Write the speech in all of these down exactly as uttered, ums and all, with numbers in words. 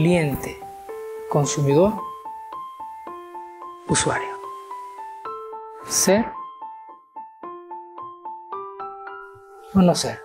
cliente, consumidor, usuario. ¿Ser o no ser?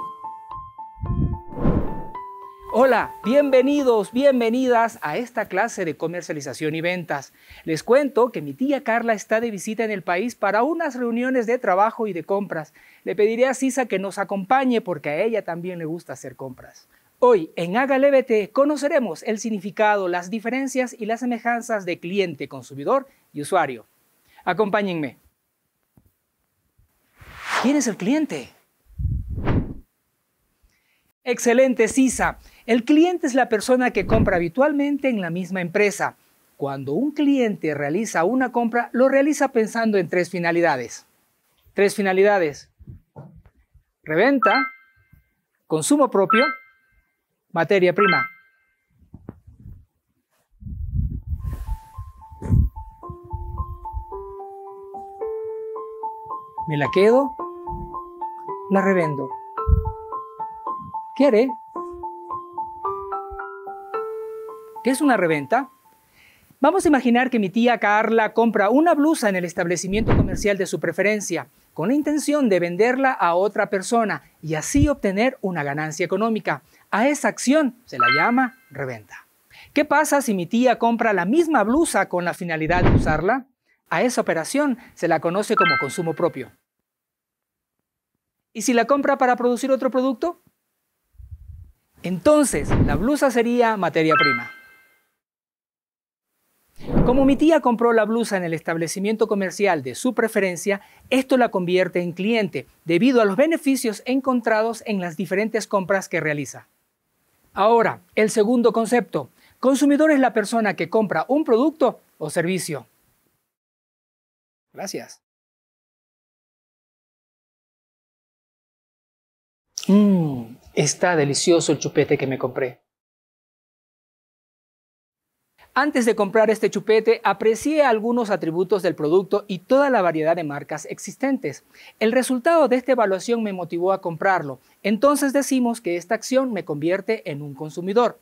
Hola, bienvenidos, bienvenidas a esta clase de comercialización y ventas. Les cuento que mi tía Carla está de visita en el país para unas reuniones de trabajo y de compras. Le pediré a Sisa que nos acompañe porque a ella también le gusta hacer compras. Hoy en Hágale B T conoceremos el significado, las diferencias y las semejanzas de cliente, consumidor y usuario. Acompáñenme. ¿Quién es el cliente? Excelente, Sisa. El cliente es la persona que compra habitualmente en la misma empresa. Cuando un cliente realiza una compra, lo realiza pensando en tres finalidades. Tres finalidades: reventa, consumo propio, materia prima. Me la quedo, la revendo. ¿Qué haré? ¿Qué es una reventa? Vamos a imaginar que mi tía Carla compra una blusa en el establecimiento comercial de su preferencia, con la intención de venderla a otra persona y así obtener una ganancia económica. A esa acción se la llama reventa. ¿Qué pasa si mi tía compra la misma blusa con la finalidad de usarla? A esa operación se la conoce como consumo propio. ¿Y si la compra para producir otro producto? Entonces, la blusa sería materia prima. Como mi tía compró la blusa en el establecimiento comercial de su preferencia, esto la convierte en cliente, debido a los beneficios encontrados en las diferentes compras que realiza. Ahora, el segundo concepto. Consumidor es la persona que compra un producto o servicio. Gracias. Mmm, está delicioso el chupete que me compré. Antes de comprar este chupete, aprecié algunos atributos del producto y toda la variedad de marcas existentes. El resultado de esta evaluación me motivó a comprarlo. Entonces decimos que esta acción me convierte en un consumidor.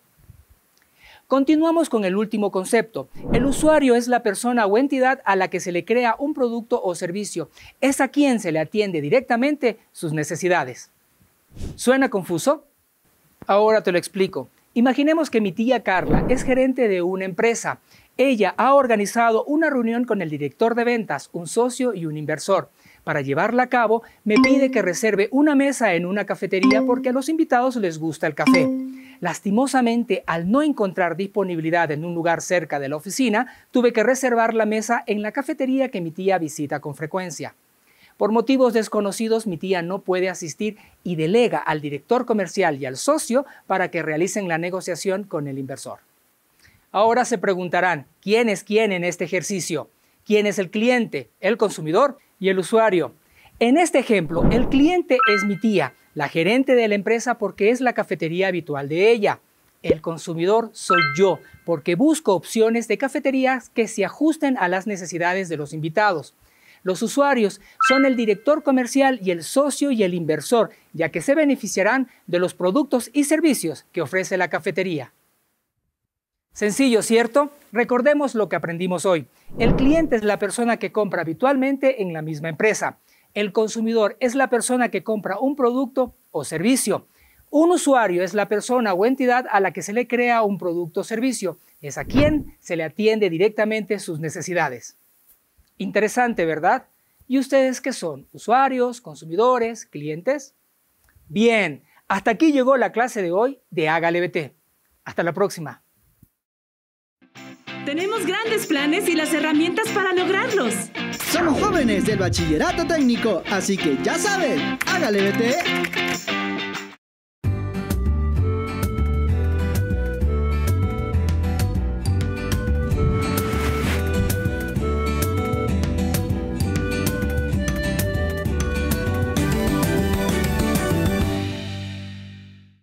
Continuamos con el último concepto. El usuario es la persona o entidad a la que se le crea un producto o servicio. Es a quien se le atiende directamente sus necesidades. ¿Suena confuso? Ahora te lo explico. Imaginemos que mi tía Carla es gerente de una empresa. Ella ha organizado una reunión con el director de ventas, un socio y un inversor. Para llevarla a cabo, me pide que reserve una mesa en una cafetería porque a los invitados les gusta el café. Lastimosamente, al no encontrar disponibilidad en un lugar cerca de la oficina, tuve que reservar la mesa en la cafetería que mi tía visita con frecuencia. Por motivos desconocidos, mi tía no puede asistir y delega al director comercial y al socio para que realicen la negociación con el inversor. Ahora se preguntarán, ¿quién es quién en este ejercicio? ¿Quién es el cliente, el consumidor y el usuario? En este ejemplo, el cliente es mi tía, la gerente de la empresa porque es la cafetería habitual de ella. El consumidor soy yo, porque busco opciones de cafeterías que se ajusten a las necesidades de los invitados. Los usuarios son el director comercial y el socio y el inversor, ya que se beneficiarán de los productos y servicios que ofrece la cafetería. Sencillo, ¿cierto? Recordemos lo que aprendimos hoy. El cliente es la persona que compra habitualmente en la misma empresa. El consumidor es la persona que compra un producto o servicio. Un usuario es la persona o entidad a la que se le crea un producto o servicio. Es a quien se le atiende directamente sus necesidades. Interesante, ¿verdad? ¿Y ustedes qué son? ¿Usuarios, consumidores, clientes? Bien, hasta aquí llegó la clase de hoy de Hágale B T. Hasta la próxima. Tenemos grandes planes y las herramientas para lograrlos. Somos jóvenes del Bachillerato Técnico, así que ya saben, Hágale B T.